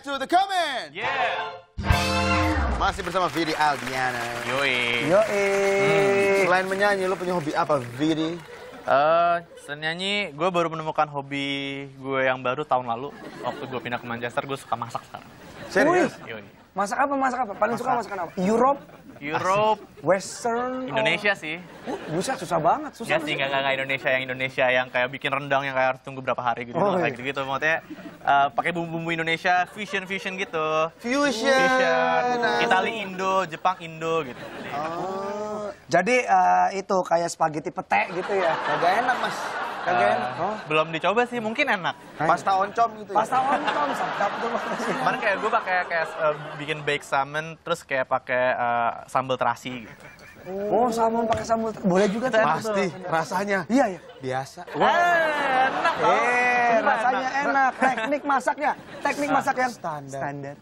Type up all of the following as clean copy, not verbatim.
back to the comment. Yeah. Masih bersama Vidi Aldiana. Yoi. Selain menyanyi, lu punya hobi apa, Vidi? Selain nyanyi, gue baru menemukan hobi gue yang baru tahun lalu. Waktu gue pindah ke Manchester, gue suka masak sekarang. Serius? Yoi. Masak apa? Masak apa? Paling suka masakan apa? Europe? Western? Indonesia sih. Buset, susah banget. Susah sih, nggak Indonesia yang kayak bikin rendang yang kayak harus tunggu berapa hari gitu. Kayak gitu-gitu. Maksudnya pakai bumbu-bumbu Indonesia, fusion gitu. Fusion. Nah. Itali Indo, Jepang Indo gitu. Oh. Jadi itu kayak spaghetti pete gitu ya? Kagak enak, Mas. Kagak enak. Belum dicoba sih, mungkin enak. Pasta oncom gitu ya? Pasta oncom, sedap tuh. Kemarin kayak gue pakai bikin baked salmon, terus kayak pakai sambal terasi gitu. Oh, salmon pakai sambal. Boleh juga tuh. Pasti, rasanya. Iya, iya. Biasa. Enak tau. Rasanya enak. Teknik masak yang standar.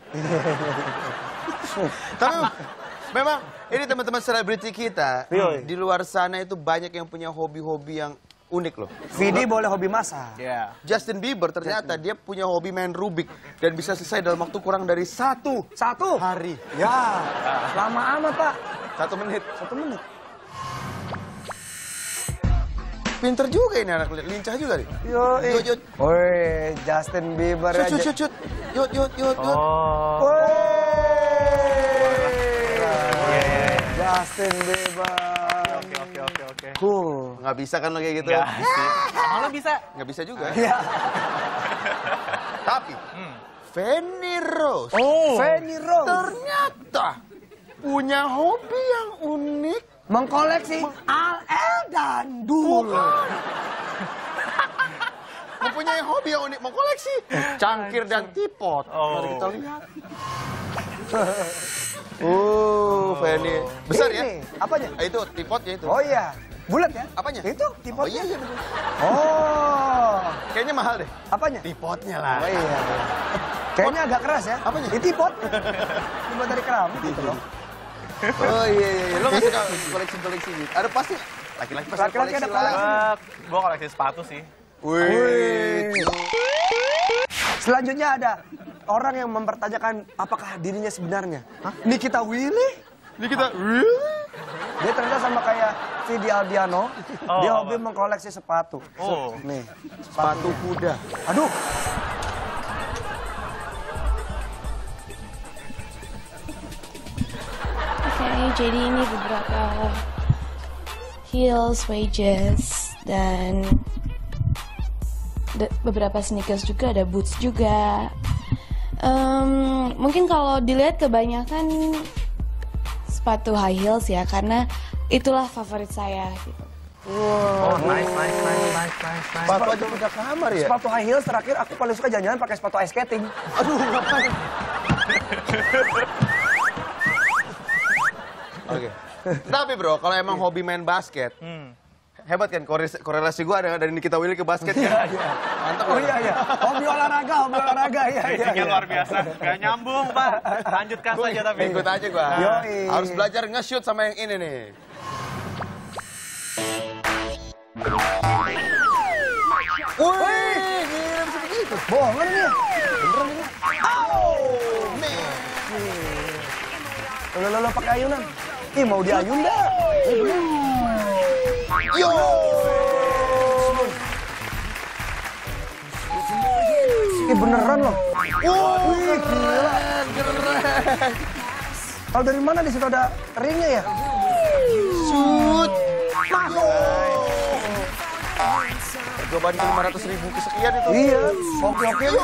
Tapi memang ini teman-teman selebriti kita di luar sana itu banyak yang punya hobi-hobi yang unik loh. Vidi boleh hobi masak. Yeah. Justin Bieber ternyata dia punya hobi main Rubik dan bisa selesai dalam waktu kurang dari satu hari. Ya, lama amat Pak. 1 menit. 1 menit. Pinter juga ini anak, lincah juga nih. Yuk. Woi, Justin Bieber aja. Shoot. Yut. Oh. Justin Bieber. Oke. Cool. Nggak bisa kan lo kayak gitu? Nggak sih. Malah bisa. Nggak bisa juga. Iya. Tapi, Feni Rose. Feni Rose. Ternyata punya hobi yang unik. Mengkoleksi Al dan Dul. Mempunyai hobi yang unik, mengkoleksi cangkir dan tipot. Mari kita lihat. Feni. Besar ya? Ini, apanya? Itu tipotnya itu. Oh iya. Bulat ya? Apanya? Itu tipotnya. Oh iya betul. Oh. Kayaknya mahal deh. Apanya? Tipotnya lah. Oh iya. Kayaknya agak keras ya. Apanya? Ini tipot. Tipot dari keramik gitu loh. Oh iya. Lo nggak suka koleksi gitu? Ada pasti. Laki-laki pasti Laki-laki ada koleksi lah. Gue koleksi sepatu sih. Wih. Selanjutnya ada orang yang mempertanyakan apakah dirinya sebenarnya. Nikita Willy? Nikita really? Dia ternyata sama kayak Vidi Aldiano. Dia hobi mengkoleksi sepatu. Oh. Nih, Sepatu kuda. aduh. Oke, jadi ini beberapa heels, wedges, dan beberapa sneakers juga, ada boots juga. Mungkin kalau dilihat kebanyakan sepatu high heels ya, karena itulah favorit saya gitu. Oh, nice. Sepatu aja udah kamar ya? Sepatu high heels terakhir aku paling suka jalan-jalan pakai sepatu ice skating. Aduh, ngapain? Oke. Tapi bro, kalau emang hobi main basket, hebat kan korelasi gue ada dari Nikita Willy ke basket kan? Mantap. Oh iya. Hobi olahraga iya. Basicnya luar biasa. Gak nyambung, Pak. Lanjutkan saja tapi. Ikut aja gue. Yoi. Harus belajar nge-shoot sama yang ini nih. Wih, gila bisa begitu. Bohongan ini ya? Beneran ini. Lo pakai ayunan. Ih, mau diayun dah. Yo! Ih, beneran loh. Wih, gila. Keren. Kalau dari mana di situ ada ringnya ya? Shoot. Percobaan 500.000 kesekian itu. Iya. Oke. Yo,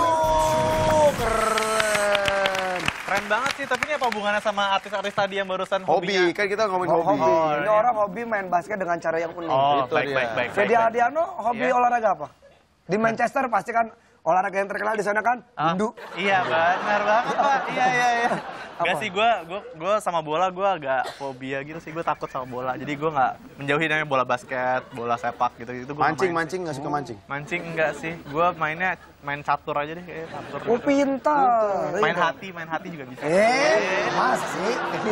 keren. Keren banget sih, tapi ini apa hubungannya sama artis-artis tadi yang barusan Hobi, hobinya? kan kita ngomongin hobi. Ini orang hobi main basket dengan cara yang unik. Oh, Itu baik. dia. Vidi Aldiano hobi Iya. olahraga apa? Di Manchester pasti kan olahraga yang terkenal di sana kan? Tinju. Iya, benar banget, Pak. Iya. Gak Apa? sih, gue sama bola gue agak fobia gitu sih. Gue takut sama bola. Jadi gue nggak menjauhi namanya bola basket, bola sepak gitu. Gua nggak Mancing, nggak suka mancing. Mancing enggak sih. Gue main catur aja deh, kayak catur. Oh, pintar. Main hati juga bisa. Masa sih?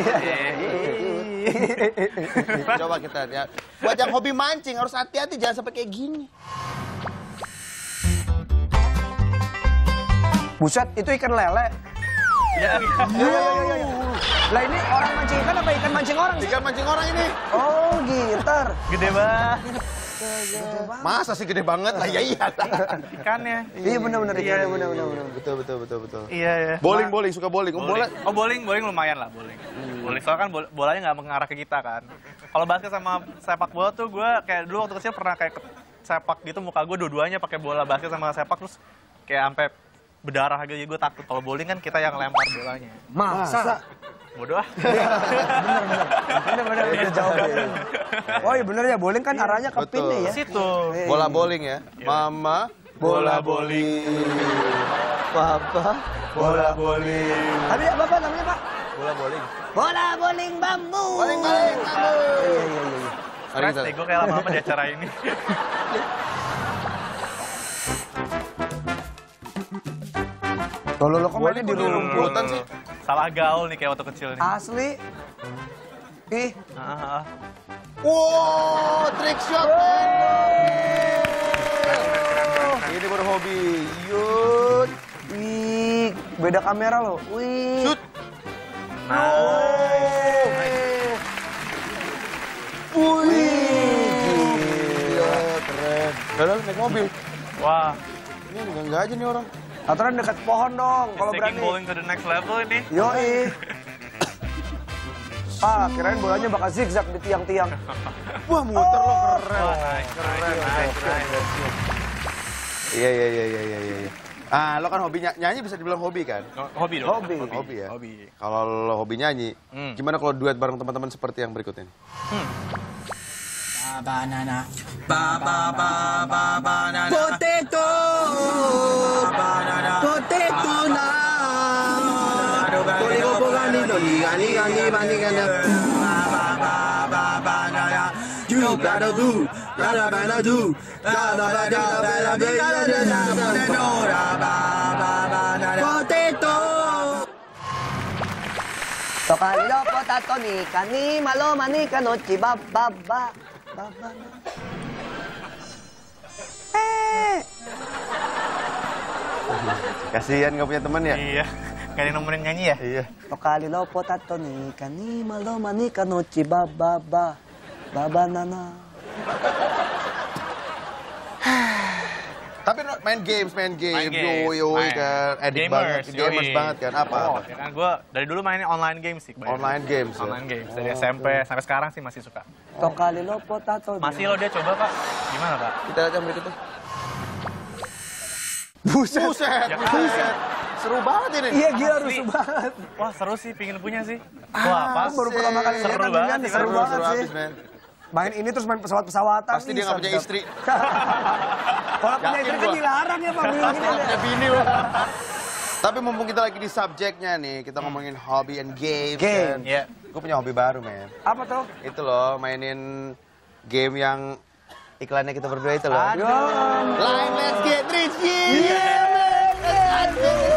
Coba kita lihat. Buat yang hobi mancing harus hati-hati, jangan sampai kayak gini. Buset, itu ikan lele. Iya. Iya. Lah ini orang mancing ikan apa ikan mancing orang sih? Ikan mancing orang ini. Oh, gitar. Gede banget Masa sih gede banget lah, ya iya. ikannya. Iya benar-benar ikannya benar. Betul. Iya. Bowling, suka bowling. Bola. Oh bowling lumayan lah bowling. Bowling soalnya kan bolanya nggak mengarah ke kita kan. Kalau basket sama sepak bola tuh gue kayak dulu waktu kecil pernah kayak sepak gitu muka gue dua-duanya pakai bola basket sama sepak terus kayak sampai berdarah gitu. Jadi gue takut kalau bowling kan kita yang lempar bolanya. Masa? Bodoh ah. Bener jauh deh. Oh iya bener ya, bowling kan arahnya ke pin nih ya. Situ. Bola bowling ya. Mama, bola bowling. Papa, bola bowling. Tapi apa namanya Pak? Bola bowling. Bola bowling bambu. Bowling bambu. Iya. Mari Stres kita. deh gue kayak lama-lama di acara ini. Lo kok mainnya di rumputan sih? Salah gaul nih kayak waktu kecil nih. Asli. Ih. Wow, trick shot. Ini baru hobi. Yud. Wih, beda kamera loh. Wih. Shoot. Gila, keren. Padahal naik mobil. Wah, Ini enggak aja nih orang. Aturan dekat pohon dong kalau taking berani. bowling to the next level ini. Yoi. Kirain bolanya bakal zigzag di tiang-tiang. Wah, muter lo keren. Wah, nice. Iya. Lo kan hobi nyanyi bisa dibilang hobi kan? Hobi dong. Hobi. Ya. Hobi. Kalau lo hobi nyanyi, gimana kalau duet bareng teman-teman seperti yang berikut ini? Banana, banana, potato, potato na. Koligo pogani doni gani bani gana. Banana, you gotta do, gotta do, potato. Tokalilo potato ni kani malo mani kanochi baba. Kasihan nggak punya teman ya? Iya. Gak ada yang nemenin nyanyi ya? Iya. Tokalilo potato ni kani malo mani kanochi baba. Baba nana. Tapi main games. Yoi kan. Edik banget. Gamers banget kan. Apa? Ya kan gue dari dulu mainnya online games sih. kebanyakan. Online games. Online games. Dari SMP sampai sekarang sih masih suka. Tokalilo potato. Masih lo dia coba Pak? Gimana Pak? Kita lihat yang berikutnya. Buset. Seru banget ini. Iya gila Asli. rusuh banget. Wah seru sih, pingin punya sih. Wah pas. Baru pertama kali lihat Seru kan, banget Mian, sih. seru banget sih. abis, men. Main ini terus main pesawat-pesawatan. Pasti dia nggak punya sedap. istri. Kalau punya Yakin istri kan gua. dilarang ya Pak. Pasti Gini nggak ya. punya bini loh. Tapi mumpung kita lagi di subjeknya nih, kita ngomongin hobby and games. Game. Kan. Iya. Gue punya hobi baru, men. Apa tuh? Itu loh, mainin game yang iklannya kita berdua itu loh. Yo. Line Let's Get Rich, yeah, man.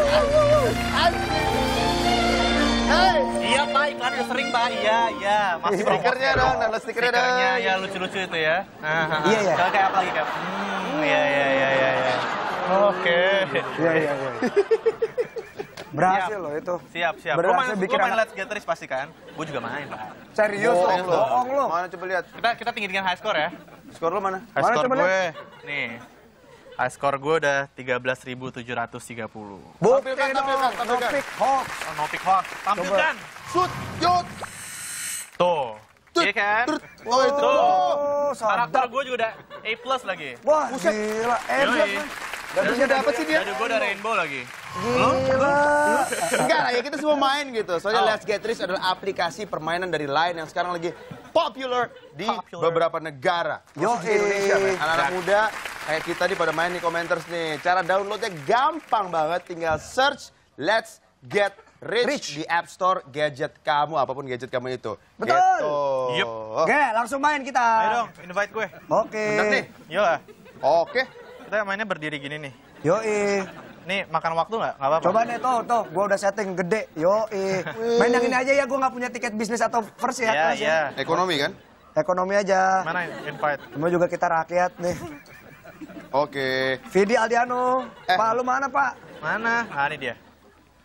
Hey, Iya Pak, iklan udah sering Pak. Iya. Masih stikernya dong, download stikernya dong. Stikernya ya lucu-lucu itu ya. Iya, iya. Kayak apa lagi Kak? Iya. Oke. Iya. Berhasil loh itu. Siap. Lo Berhasil main, bikin lo main anak- Let's Get Rich pasti kan? Gue juga main Pak. Serius Bohong loh. Bohong lo. Mana coba lihat. Kita tinggiin high score ya. Skor lu mana? High Mana score coba gue, nih. High score gue udah 13.730. Bukti Tampilkan, dong. tampilkan. Topik hoax. Oh, no pick hoax. Tampilkan. Shoot, yut. Tuh. Iya kan? Oh, itu. Oh, Karakter sadap. gue juga udah A+ lagi. Wah, gila. Yoi. Gak bisa dapat sih dia. Dadu gue udah rainbow lagi. Gila. Enggak lah ya, kita semua main gitu. Soalnya Oh. Let's Get Rich adalah aplikasi permainan dari Line yang sekarang lagi popular di beberapa negara. Yo, Khusus di Indonesia, men. Anak-anak muda kayak kita nih pada main di komenters nih. Cara downloadnya gampang banget, tinggal search Let's Get Rich di App Store gadget kamu, apapun gadget kamu itu. Betul. Gitu. Yup. Oke, langsung main kita. Ayo dong, invite gue. Oke. Bener nih. Yo lah. Oke. Kita mainnya berdiri gini nih. Yoi. Nih, makan waktu nggak? Nggak apa-apa. Coba nih, tuh. Gua udah setting gede. Yoi. Main yang ini aja ya, gua nggak punya tiket bisnis atau first ya. Iya, kelas ya. iya. Ekonomi kan? Ekonomi aja. Mana invite? Cuma juga kita rakyat nih. Oke. Vidi Aldiano. Pak, lu mana, Pak? Mana? Ah, ini dia.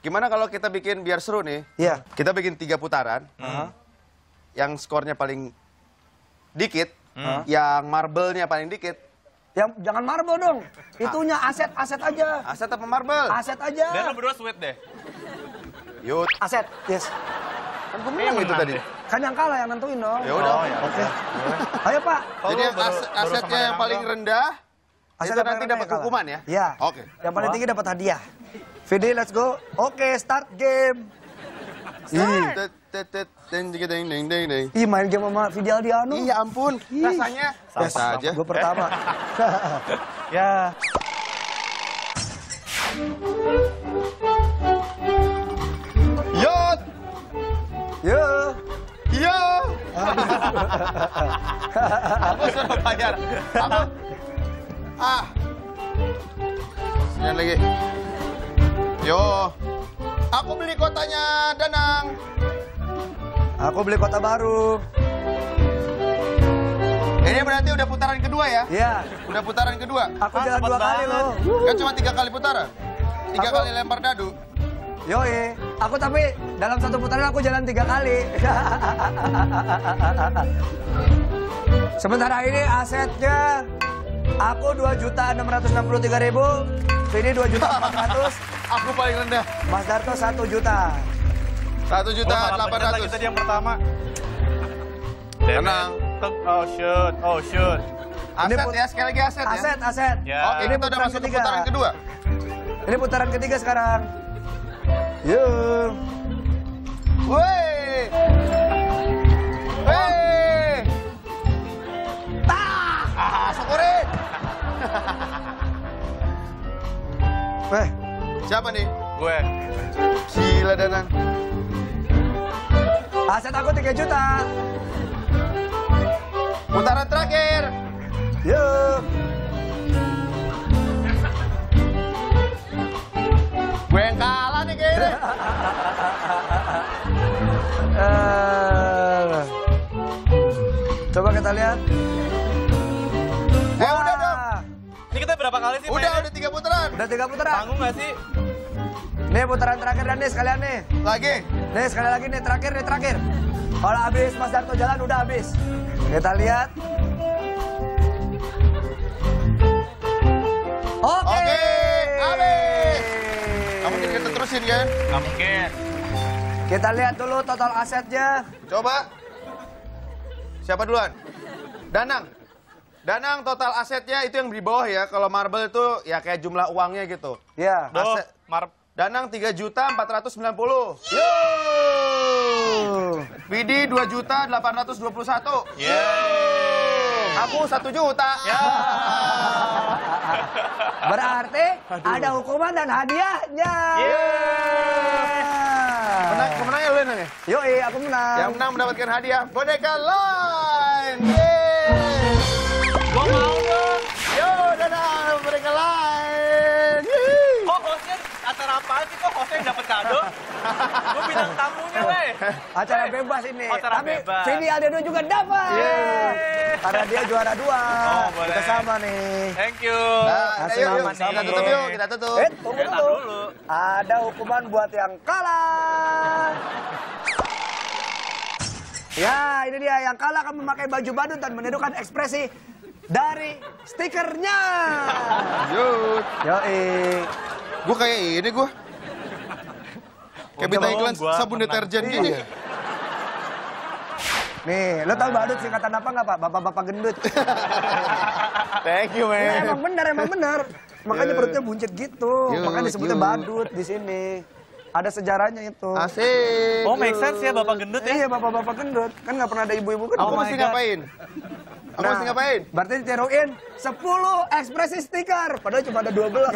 Gimana kalau kita bikin biar seru nih? Iya. Kita bikin 3 putaran. Yang skornya paling dikit, yang marble-nya paling dikit. Yang jangan marble dong. Itunya aset aja. Aset apa marble? Aset aja. Dan lu berdua sweet deh. Yut. Aset. Yes. Kan gue menang itu tadi. Kan yang kalah yang nentuin dong. Ya udah. Oke. Ayo, Pak. Jadi yang asetnya yang paling rendah, Aset itu yang nanti paling dapat rendah hukuman ya? Iya. Oke. Yang paling tinggi dapat hadiah. Vidi, let's go. Oke, start game. Ih, main game sama Vidi Aldiano. Iya ampun, rasanya biasa aja. Gue pertama. Ya. Yot! Yo. Iya! Aku suruh bayar. Aku... Sekian lagi. Yo. Aku beli kotanya Danang. Aku beli kota baru. Ini berarti udah putaran kedua ya? Iya. Udah putaran kedua. Aku jalan cepet 2 kali banget. loh. Kan cuma 3 kali putaran. 3 kali lempar dadu. Yoi, aku tapi dalam satu putaran aku jalan 3 kali. Sementara ini asetnya aku 2.663.000, Vidi 2.400.000, Aku paling rendah. Mas Darto 1 juta. 1.800.000. Kita yang pertama. Tenang. Oh shoot. Aset ya, sekali lagi aset ya. Aset. Ya. Oke, ini udah masuk ke putaran kedua. Ini putaran ketiga sekarang. Yuk. Woi. Hei. Syukurin. Siapa nih? Gue. Gila Danang. Aset aku 3 juta. Putaran terakhir. Yuk. Gue yang kalah nih kayaknya. Coba kita lihat. Udah dong. Ini kita berapa kali sih Udah mainnya? 3 putaran. Udah 3 putaran. Tanggung nggak sih? Nih putaran terakhir dan nih sekalian nih. Lagi. Nih sekali lagi nih terakhir. Kalau habis Mas Darto jalan udah habis. Kita lihat. Oke. Habis. Kamu mungkin kita terusin kan? Nggak mungkin. Kita lihat dulu total asetnya. Coba. Siapa duluan? Danang. Danang total asetnya itu yang di bawah ya. Kalau marble itu ya kayak jumlah uangnya gitu. Ya. Aset. Danang 3.490.000. Yo. Vidi 2.821.000. Yeay. Aku 1 juta. Ya. Berarti ada hukuman dan hadiahnya. Pemenangnya lu Nang ya? Yoi, aku menang. Yang menang mendapatkan hadiah boneka lain. Yeay. Gua mau dong. Yo, Danang boneka lain. Yeay. Kok hostnya acara apaan sih? Kok hostnya yang dapat kado? Gue bintang tamunya, weh. Acara bebas ini. Acara Tapi bebas. Vidi Aldiano juga dapat. Yeay. Karena dia juara 2. Oh, boleh. Kita sama nih. Thank you. Nah, Asli yuk, aman kita nih. tutup yuk, kita tutup. Tunggu Enak dulu. dulu. Ada hukuman buat yang kalah. Ya, ini dia. Yang kalah akan memakai baju badut dan menirukan ekspresi dari stikernya. Yuk. Yoi. Gue kayak ini gue. Kayak bintang iklan Gua sabun menang. deterjen gini. Iya. Nih, lo tau badut singkatan apa nggak Pak? Bapak-bapak gendut. Thank you, Ya, man. emang benar. Makanya perutnya buncit gitu. Yuk, Makanya disebutnya yuk. badut di sini. Ada sejarahnya itu. Asik. Oh, make sense ya Bapak Gendut ya? Iya, bapak-bapak gendut. Kan nggak pernah ada ibu-ibu gendut. Aku mesti ngapain? Aku mesti ngapain? Berarti ditiruin 10 ekspresi stiker. Padahal cuma ada 12.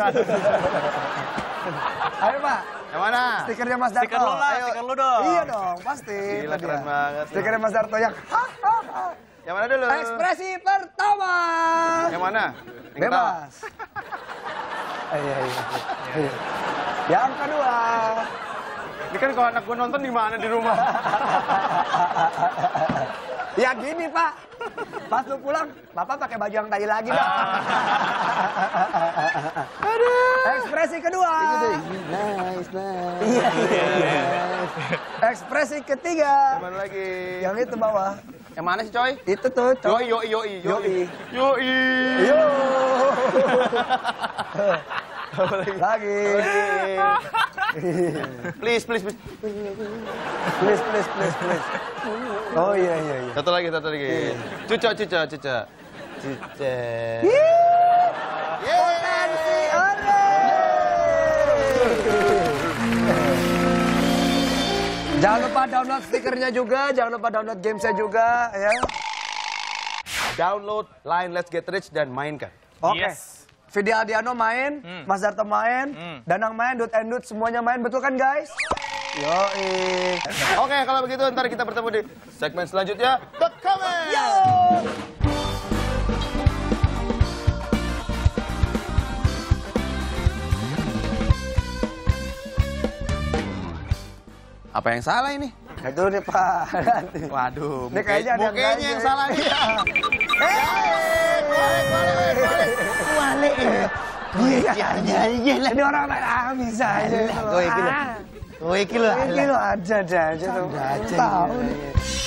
Ayo, Pak. Yang mana? Stikernya Mas Darto. Stiker lu lah, Ayo. stiker lu dong. Iya dong, pasti. Gila, Itu keren dia. banget. Stikernya Mas Darto yang Yang mana dulu? ekspresi pertama. Yang mana? Yang ketawa. Bebas. Iya. Yang kedua. Ini kan kalau anak gue nonton di mana di rumah? Ya gini Pak, pas lu pulang, Bapak pakai baju yang tadi lagi dong. Ekspresi kedua. Nice. Iya. Ekspresi ketiga. Mana lagi? Yang itu bawah. Yang mana sih coy? Itu tuh. Yoi. Yo. Lagi. Please. Please. Oh iya. Satu lagi. Cuca. Potensi ore. Jangan lupa download stikernya juga, jangan lupa download gamesnya juga, ya. Download Line Let's Get Rich dan mainkan. Oke. Yes. Vidi Aldiano main, Mas Darto main, Danang main, Dut and Dut semuanya main, betul kan guys? Yoi. Oke, kalau begitu ntar kita bertemu di segmen selanjutnya. The Comment! Yo! Apa yang salah ini? Itu nih Pak. Waduh, Ini kayaknya ada mukanya yang ganjil. salah nih. Wale. Iya. Ini orang lain bisa aja. Gue iki lo. Ini lo aja tuh. Tahu nih.